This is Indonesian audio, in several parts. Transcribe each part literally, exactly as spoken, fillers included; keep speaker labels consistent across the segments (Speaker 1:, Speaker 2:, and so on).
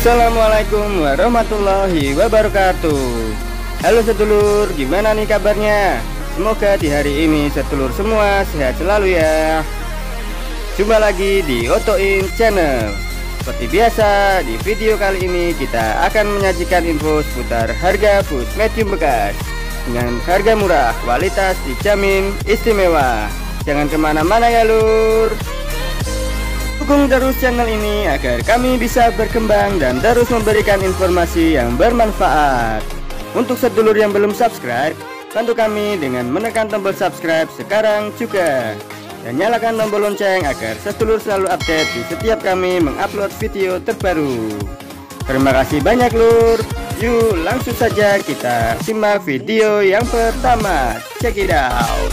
Speaker 1: Assalamualaikum warahmatullahi wabarakatuh. Halo sedulur, gimana nih kabarnya? Semoga di hari ini sedulur semua sehat selalu ya. Jumpa lagi di Otoin Channel. Seperti biasa, di video kali ini kita akan menyajikan info seputar harga bus medium bekas dengan harga murah, kualitas dijamin istimewa. Jangan kemana-mana ya lur. Dukung terus channel ini agar kami bisa berkembang dan terus memberikan informasi yang bermanfaat. Untuk sedulur yang belum subscribe, bantu kami dengan menekan tombol subscribe sekarang juga. Dan nyalakan tombol lonceng agar sedulur selalu update di setiap kami mengupload video terbaru. Terima kasih banyak lur. Yuk langsung saja kita simak video yang pertama. Check it out.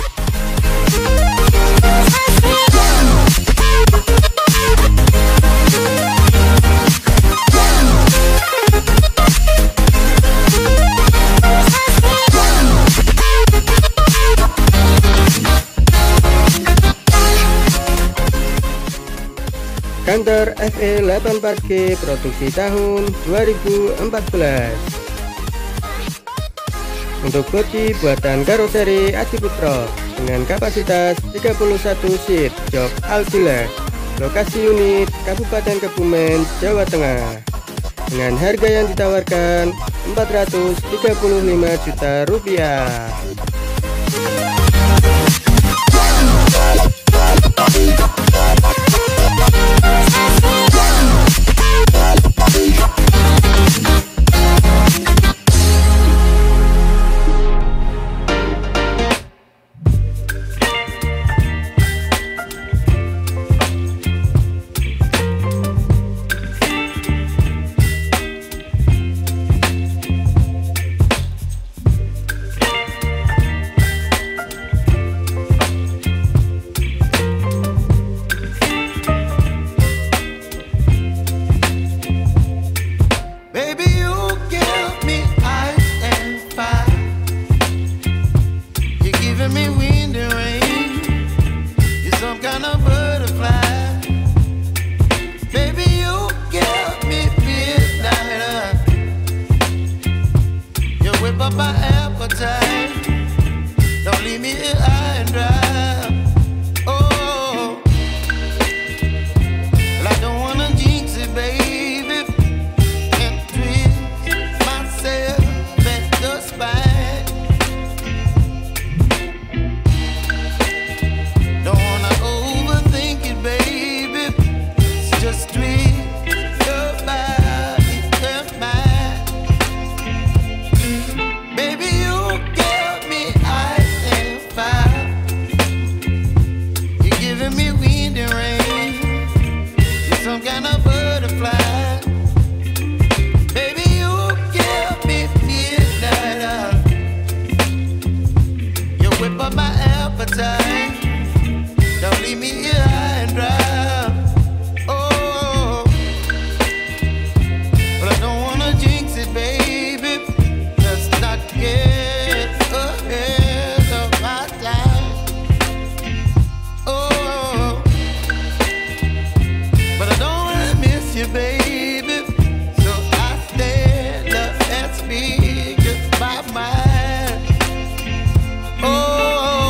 Speaker 1: Kantor F E delapan empat G produksi tahun dua ribu empat belas. Untuk bodi buatan karoseri Adiputro dengan kapasitas tiga puluh satu seat jok Aldila. Lokasi unit Kabupaten Kebumen, Jawa Tengah. Dengan harga yang ditawarkan empat ratus tiga puluh lima juta rupiah.
Speaker 2: My appetite, don't leave me here high and dry. Oh, well, I don't wanna jinx it, baby, and twist myself at the spine. Don't wanna overthink it, baby. It's just twist your body and mine. Some kind of butterfly, baby, you give me midnight. You whip up my appetite, don't leave me here high and dry. Oh, but I don't wanna jinx it, baby. Let's not get ahead of my time. Oh, but I don't wanna miss you, baby. So I stand up and speak just my mind. Oh,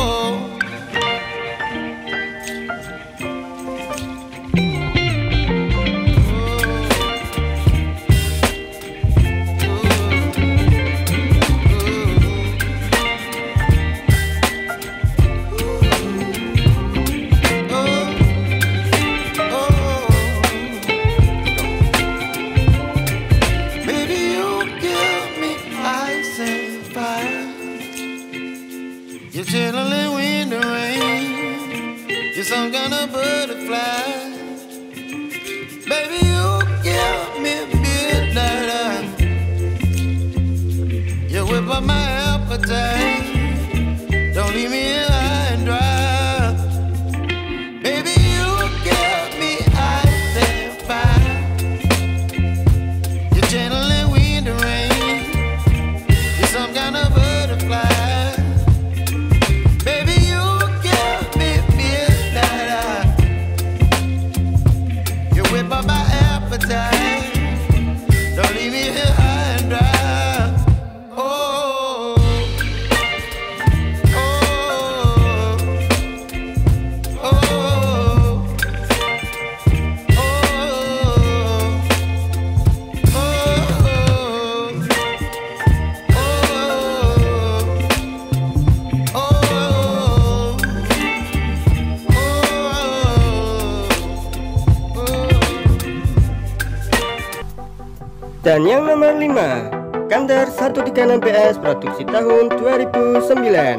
Speaker 2: you're chilling in the rain. You're some kind of butterfly. Baby, you give me midnight. You whip up my appetite. Don't leave me here high and dry. Baby, you give me ice and fire. You're channeling wind and rain. You're some kind of butterfly. Baby, you give me midnight. You whip up my appetite.
Speaker 1: Dan yang nomor lima, Canter seratus tiga puluh enam P S produksi tahun dua ribu sembilan.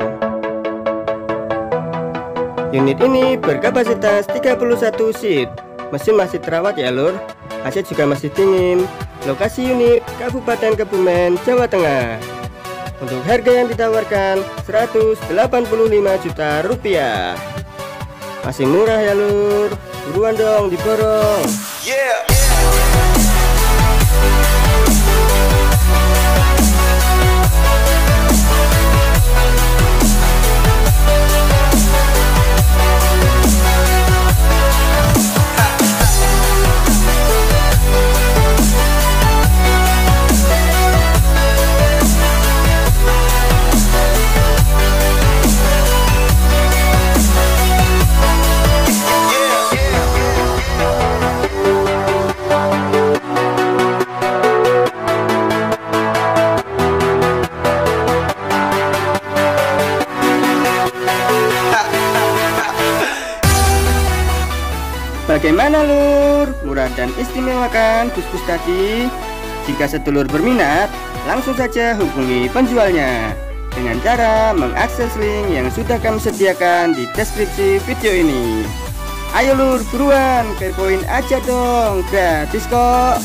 Speaker 1: Unit ini berkapasitas tiga puluh satu seat. Mesin masih terawat ya lur, A C juga masih dingin. Lokasi unit Kabupaten Kebumen, Jawa Tengah. Untuk harga yang ditawarkan seratus delapan puluh lima juta rupiah. Masih murah ya lur, buruan dong diborong.
Speaker 2: Yeah.
Speaker 1: Bagaimana lur? Murah dan istimewa kan bus-bus tadi? Jika sedulur berminat, langsung saja hubungi penjualnya dengan cara mengakses link yang sudah kami sediakan di deskripsi video ini. Ayo lur, buruan, kepoin aja dong, gratis kok.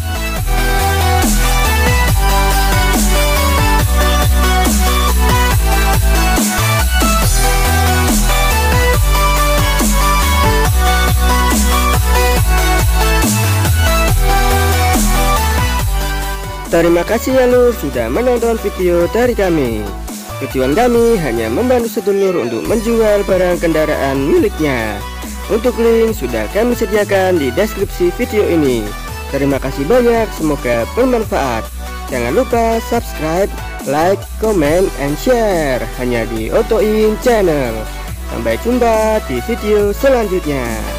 Speaker 1: Terima kasih ya lur sudah menonton video dari kami. Tujuan kami hanya membantu sedulur untuk menjual barang kendaraan miliknya. Untuk link sudah kami sediakan di deskripsi video ini. Terima kasih banyak, semoga bermanfaat. Jangan lupa subscribe, like, comment, and share hanya di Otoin Channel. Sampai jumpa di video selanjutnya.